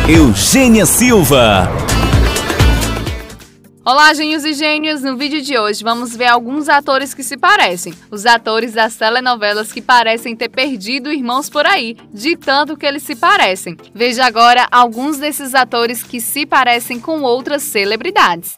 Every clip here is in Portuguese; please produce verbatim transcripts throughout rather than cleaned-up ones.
Eugênia Silva. Olá, gênios e gênios! No vídeo de hoje vamos ver alguns atores que se parecem. Os atores das telenovelas que parecem ter perdido irmãos por aí, de tanto que eles se parecem. Veja agora alguns desses atores que se parecem com outras celebridades.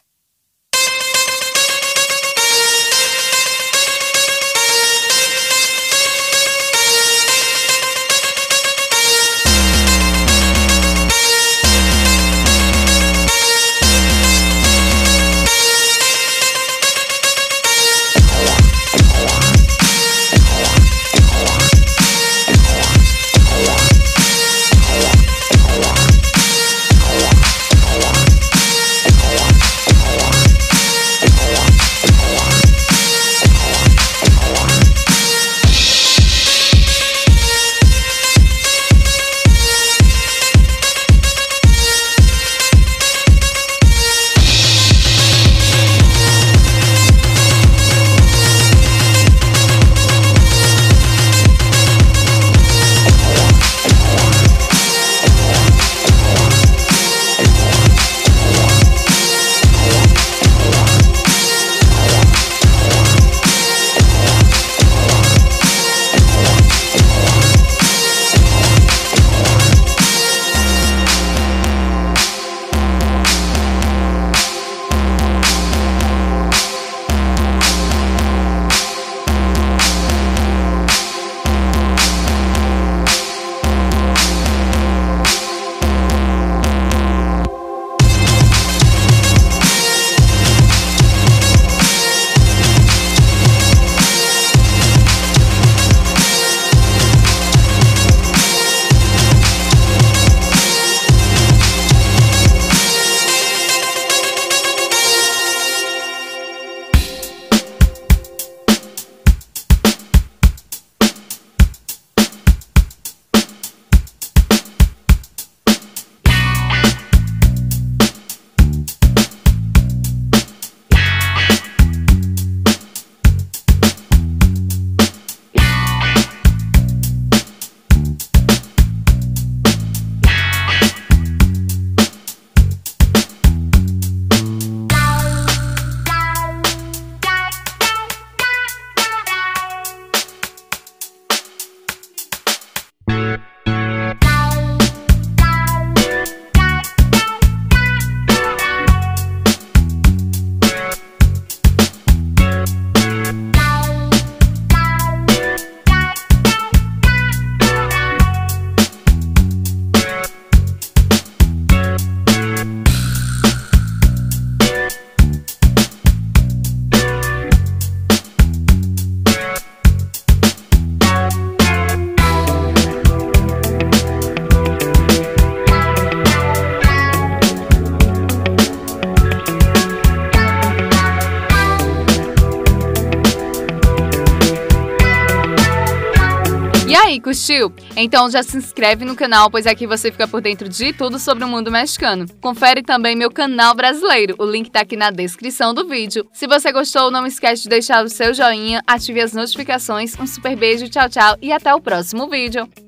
E aí, curtiu? Então já se inscreve no canal, pois aqui você fica por dentro de tudo sobre o mundo mexicano. Confere também meu canal brasileiro, o link tá aqui na descrição do vídeo. Se você gostou, não esquece de deixar o seu joinha, ative as notificações, um super beijo, tchau, tchau e até o próximo vídeo.